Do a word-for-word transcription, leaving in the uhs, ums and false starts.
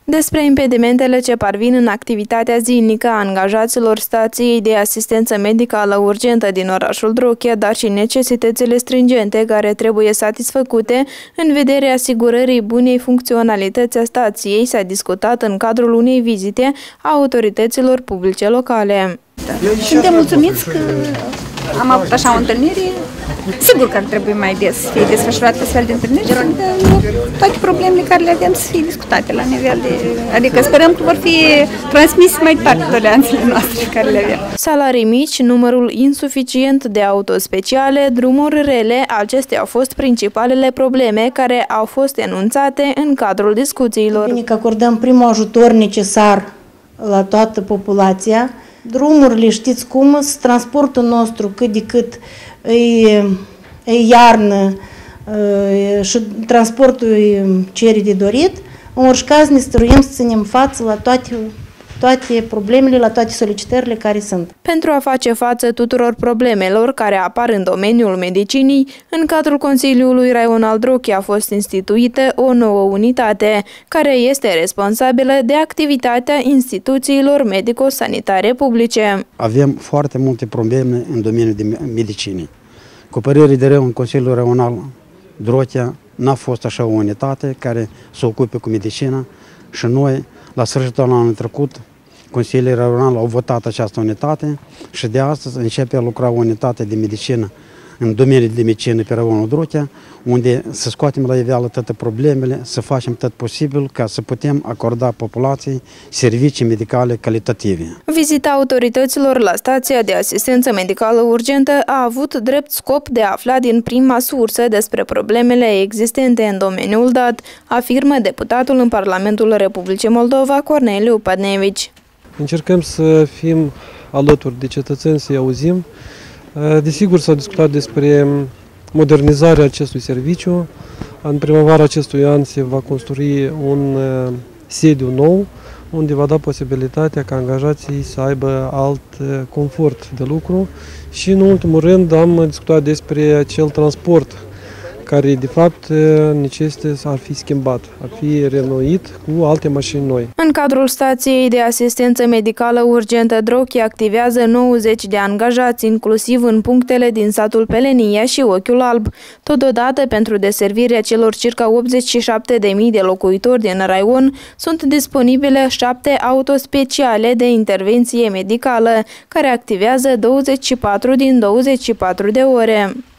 Despre impedimentele ce parvin în activitatea zilnică a angajaților stației de asistență medicală urgentă din orașul Drochia, dar și necesitățile stringente care trebuie satisfăcute în vederea asigurării bunei funcționalități a stației, s-a discutat în cadrul unei vizite a autorităților publice locale. Suntem mulțumiți că am avut așa o întâlnire. Sigur că ar trebui mai des să fie desfășurate astfel de întâlniri, toate problemele care le avem să fie discutate la nivel de... Adică sperăm că vor fi transmise mai departe doleanțele noastre care le avem. Salarii mici, numărul insuficient de auto speciale, drumuri rele, acestea au fost principalele probleme care au fost enunțate în cadrul discuțiilor. Bine că acordăm primul ajutor necesar la toată populația. Drumurile, știți cum, transportul nostru cât de cât e, e iarnă e, și transportul cere de dorit, în orice caz ne străduim să ținem față la toate, toate problemele, la toate solicitările care sunt. Pentru a face față tuturor problemelor care apar în domeniul medicinii, în cadrul Consiliului Raional Drochia a fost instituită o nouă unitate, care este responsabilă de activitatea instituțiilor medico-sanitare publice. Avem foarte multe probleme în domeniul de medicinii. Cu părere de rău, în Consiliul Raional Drochia n-a fost așa o unitate care se ocupe cu medicina și noi, la sfârșitul anului trecut, Consiliul Raional au votat această unitate și de astăzi începe a lucra o unitate de medicină în domeniul de medicină pe Raionul Drochia, unde să scoatem la iveală toate problemele, să facem tot posibil ca să putem acorda populației servicii medicale calitative. Vizita autorităților la stația de asistență medicală urgentă a avut drept scop de a afla din prima sursă despre problemele existente în domeniul dat, afirmă deputatul în Parlamentul Republicii Moldova, Corneliu Padnevici. Încercăm să fim alături de cetățeni, să-i auzim. Desigur, s-a discutat despre modernizarea acestui serviciu. În primăvara acestui an se va construi un sediu nou, unde va da posibilitatea ca angajații să aibă alt confort de lucru. Și, în ultimul rând, am discutat despre acel transport care, de fapt, necesită să ar fi schimbat, ar fi renoit cu alte mașini noi. În cadrul stației de asistență medicală urgentă Drochia activează nouăzeci de angajați, inclusiv în punctele din satul Pelenia și Ochiul Alb. Totodată, pentru deservirea celor circa optzeci și șapte de mii de locuitori din raion, sunt disponibile șapte autospeciale de intervenție medicală, care activează douăzeci și patru din douăzeci și patru de ore.